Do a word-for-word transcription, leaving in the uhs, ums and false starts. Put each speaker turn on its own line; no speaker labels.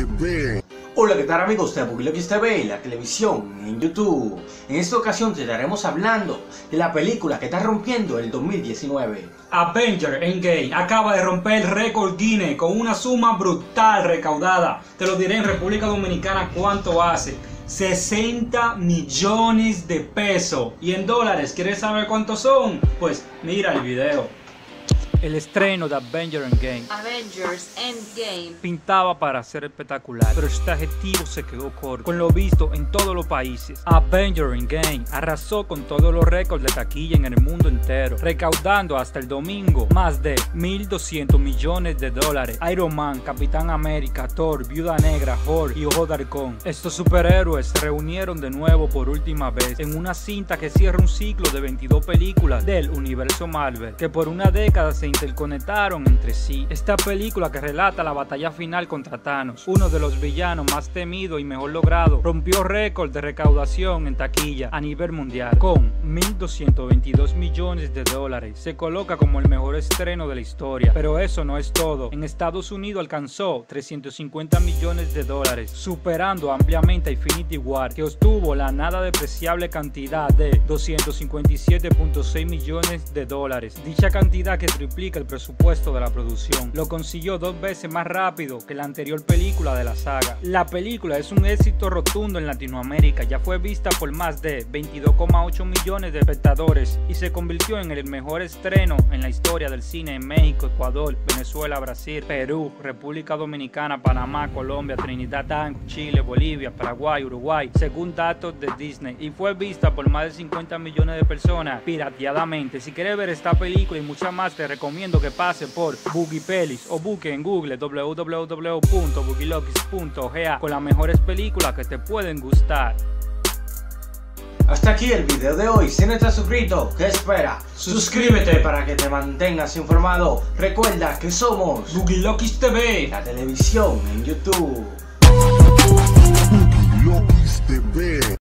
T V.
Hola, ¿qué tal amigos de Boogie Loquis T V, la televisión en YouTube? En esta ocasión te estaremos hablando de la película que está rompiendo el dos mil diecinueve.
Avengers Endgame acaba de romper el récord Guinness con una suma brutal recaudada. Te lo diré en República Dominicana cuánto hace. sesenta millones de pesos. Y en dólares, ¿quieres saber cuántos son? Pues mira el video. El estreno de Avengers Endgame
Avengers Endgame
pintaba para ser espectacular, pero este adjetivo se quedó corto con lo visto en todos los países. Avengers Endgame arrasó con todos los récords de taquilla en el mundo entero, recaudando hasta el domingo más de mil doscientos millones de dólares. Iron Man, Capitán América, Thor, Viuda Negra, Hulk y Ojo de Halcón. Estos superhéroes se reunieron de nuevo por última vez en una cinta que cierra un ciclo de veintidós películas del universo Marvel, que por una década se interconectaron entre sí. Esta película, que relata la batalla final contra Thanos, uno de los villanos más temidos y mejor logrado, rompió récord de recaudación en taquilla a nivel mundial con mil doscientos veintidós millones de dólares. Se coloca como el mejor estreno de la historia, pero eso no es todo. En Estados Unidos alcanzó trescientos cincuenta millones de dólares, superando ampliamente a Infinity War, que obtuvo la nada despreciable cantidad de doscientos cincuenta y siete punto seis millones de dólares. Dicha cantidad, que triplica el presupuesto de la producción, lo consiguió dos veces más rápido que la anterior película de la saga. La película es un éxito rotundo en Latinoamérica, ya fue vista por más de veintidós coma ocho millones de espectadores y se convirtió en el mejor estreno en la historia del cine en México, Ecuador, Venezuela, Brasil, Perú, República Dominicana, Panamá, Colombia, Trinidad, Tobago, Chile, Bolivia, Paraguay, Uruguay, según datos de Disney, y fue vista por más de cincuenta millones de personas pirateadamente. Si quieres ver esta película y muchas más, te recomiendo que pase por Boogie Pelis o busque en Google w w w punto boogie loquis punto g a con las mejores películas que te pueden gustar.
Hasta aquí el video de hoy. Si no estás suscrito, ¿qué espera? Suscríbete para que te mantengas informado. Recuerda que somos
Boogie Loquis T V,
la televisión en YouTube.
Boogie Loquis T V.